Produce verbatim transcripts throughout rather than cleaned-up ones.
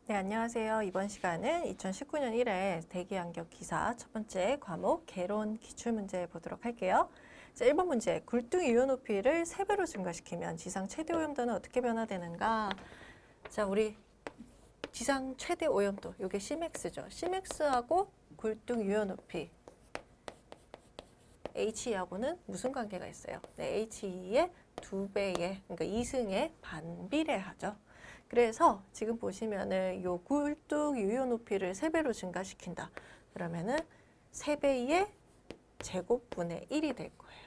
네, 안녕하세요. 이번 시간은 이천십구 년 일 회 대기환경 기사 첫 번째 과목 개론 기출문제 보도록 할게요. 자, 일 번 문제. 굴뚝 유효 높이를 세 배로 증가시키면 지상 최대 오염도는 어떻게 변화되는가? 자, 우리 지상 최대 오염도, 이게 Cmax죠. Cmax하고 굴뚝 유효 높이 He하고는 무슨 관계가 있어요? 네, He의 두 배의, 그러니까 이승에 반비례하죠. 그래서 지금 보시면은 요 굴뚝 유효 높이를 세 배로 증가시킨다. 그러면은 세 배의 제곱분의 일이 될 거예요.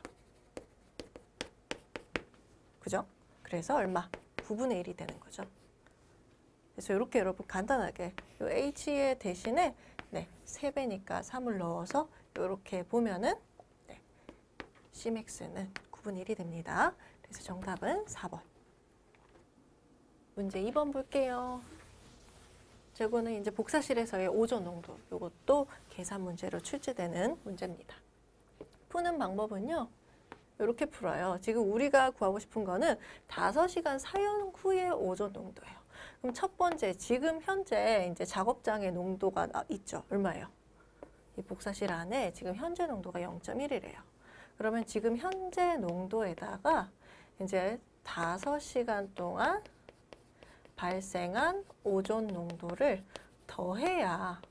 그죠? 그래서 얼마? 구분의 일이 되는 거죠. 그래서 이렇게 여러분 간단하게 요 H의 대신에 네, 세 배니까 삼을 넣어서 이렇게 보면은 네, Cmax는 구분의 일이 됩니다. 그래서 정답은 사 번. 문제 이 번 볼게요. 저거는 이제 복사실에서의 오존 농도, 이것도 계산 문제로 출제되는 문제입니다. 푸는 방법은요, 이렇게 풀어요. 지금 우리가 구하고 싶은 거는 다섯 시간 사용 후의 오존 농도예요. 그럼 첫 번째, 지금 현재 이제 작업장의 농도가 있죠. 얼마예요? 이 복사실 안에 지금 현재 농도가 영 점 일이래요. 그러면 지금 현재 농도에다가 이제 다섯 시간 동안 발생한 오존 농도를 더해야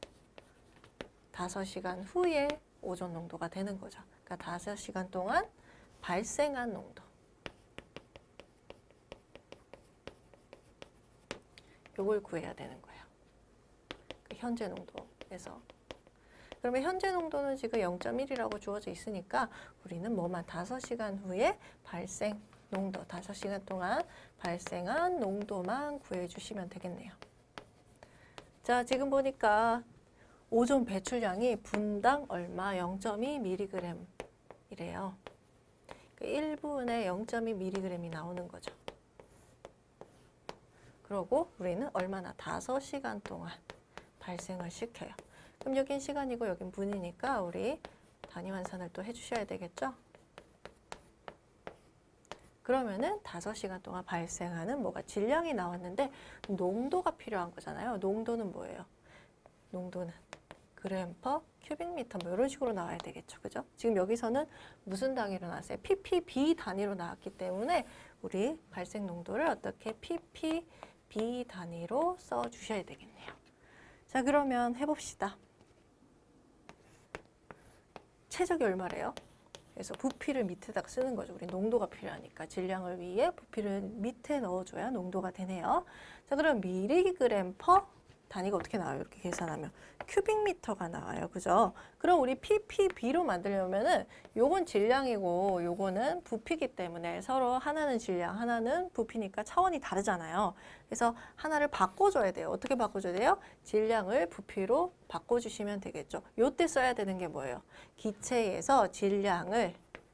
다섯 시간 후에 오존 농도가 되는 거죠. 그러니까 다섯 시간 동안 발생한 농도. 요걸 구해야 되는 거예요. 그 현재 농도에서. 그러면 현재 농도는 지금 영 점 일이라고 주어져 있으니까 우리는 뭐만 다섯 시간 후에 발생 농도, 다섯 시간 동안 발생한 농도만 구해주시면 되겠네요. 자, 지금 보니까 오존 배출량이 분당 얼마? 영 점 이 밀리그램이래요. 일 분에 영 점 이 밀리그램이 나오는 거죠. 그러고 우리는 얼마나? 다섯 시간 동안 발생을 시켜요. 그럼 여긴 시간이고 여긴 분이니까 우리 단위 환산을 또 해주셔야 되겠죠? 그러면은 다섯 시간 동안 발생하는 뭐가 질량이 나왔는데 농도가 필요한 거잖아요. 농도는 뭐예요? 농도는 그램 퍼 큐빅미터 뭐 이런 식으로 나와야 되겠죠. 그죠? 지금 여기서는 무슨 단위로 나왔어요? ppb 단위로 나왔기 때문에 우리 발생 농도를 어떻게 ppb 단위로 써 주셔야 되겠네요. 자, 그러면 해봅시다. 최적이 얼마래요? 그래서 부피를 밑에다가 쓰는 거죠. 우리 농도가 필요하니까 질량을 위해 부피를 밑에 넣어줘야 농도가 되네요. 자, 그럼 밀리그램 퍼 단위가 어떻게 나와요? 이렇게 계산하면 큐빅미터가 나와요. 그죠? 그럼 우리 ppb로 만들려면은 요건 질량이고 요거는 부피이기 때문에 서로 하나는 질량, 하나는 부피니까 차원이 다르잖아요. 그래서 하나를 바꿔줘야 돼요. 어떻게 바꿔줘야 돼요? 질량을 부피로 바꿔주시면 되겠죠. 요때 써야 되는 게 뭐예요? 기체에서 질량을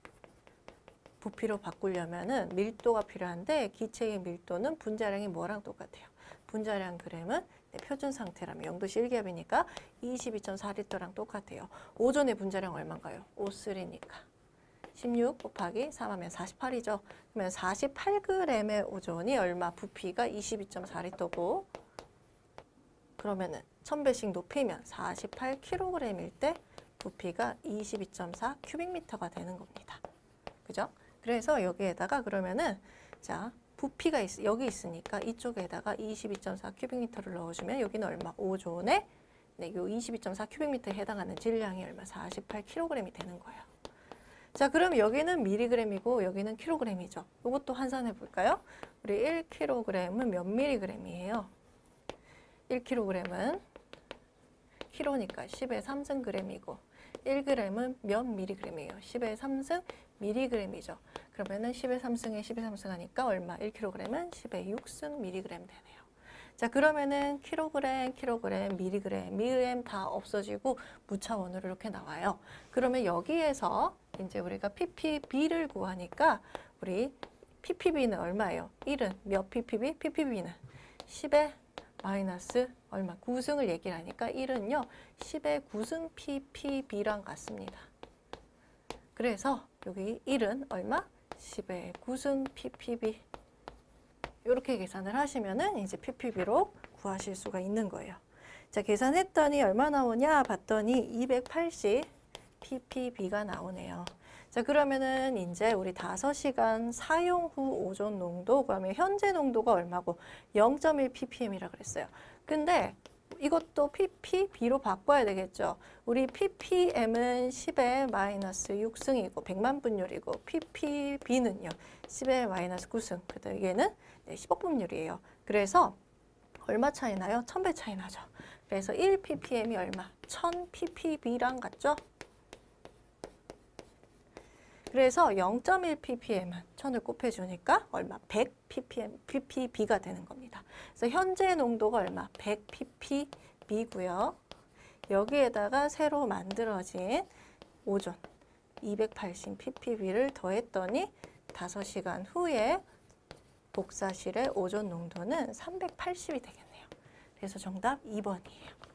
부피로 바꾸려면은 밀도가 필요한데 기체의 밀도는 분자량이 뭐랑 똑같아요? 분자량 그램은 네, 표준 상태라면 영 도씨 일 기압이니까 이십이 점 사 리터랑 똑같아요. 오존의 분자량 얼마인가요? 오 삼이니까 십육 곱하기 삼 하면 사십팔이죠. 그러면 사십팔 그램의 오존이 얼마? 부피가 이십이 점 사 리터고 그러면은 천 배씩 높이면 사십팔 킬로그램일 때 부피가 이십이 점 사 큐빅미터가 되는 겁니다. 그죠? 그래서 여기에다가 그러면은 자 부피가 있, 여기 있으니까 이쪽에다가 이십이 점 사 큐빅미터를 넣어주면 여기는 얼마? 오존에 네, 요 이십이 점 사 큐빅미터에 해당하는 질량이 얼마? 사십팔 킬로그램이 되는 거예요. 자, 그럼 여기는 밀리그램이고 여기는 킬로그램이죠. 이것도 환산해 볼까요? 우리 일 킬로그램은 몇 밀리그램이에요? 일 킬로그램은 킬로니까 십의 삼승 그램이고 일 그램은 몇 밀리그램이에요? 십의 삼승 밀리그램이죠. 그러면은 십의 삼승에 십의 삼승 하니까 얼마? 일 킬로그램은 십의 육승 밀리그램 되네요. 자, 그러면은 킬로그램, 킬로그램, 밀리그램, 밀리그램 다 없어지고 무차원으로 이렇게 나와요. 그러면 여기에서 이제 우리가 ppb를 구하니까 우리 ppb는 얼마예요? 일은 몇 ppb? ppb는 십의 마이너스 얼마? 구승을 얘기를 하니까 일은요. 십의 구승 ppb랑 같습니다. 그래서 여기 일은 얼마? 십의 구승 ppb 이렇게 계산을 하시면은 이제 ppb로 구하실 수가 있는 거예요. 자, 계산했더니 얼마 나오냐 봤더니 이백팔십 ppb가 나오네요. 자, 그러면은 이제 우리 다섯 시간 사용 후 오존 농도, 그러면 현재 농도가 얼마고 영 점 일 ppm이라 그랬어요. 근데 이것도 ppb로 바꿔야 되겠죠. 우리 ppm은 십의 마이너스 육 승이고 백만 분율이고 ppb는요 십의 마이너스 구 승. 그래서 이게는 네, 십억 분율이에요. 그래서 얼마 차이 나요? 천 배 차이 나죠. 그래서 일 ppm이 얼마? 천 ppb랑 같죠? 그래서 영 점 일 ppm은 천을 곱해주니까 얼마? 백 ppm, ppb가 되는 겁니다. 그래서 현재 농도가 얼마? 백 ppb고요. 여기에다가 새로 만들어진 오존 이백팔십 ppb를 더했더니 다섯 시간 후에 복사실의 오존 농도는 삼백팔십이 되겠네요. 그래서 정답 이 번이에요.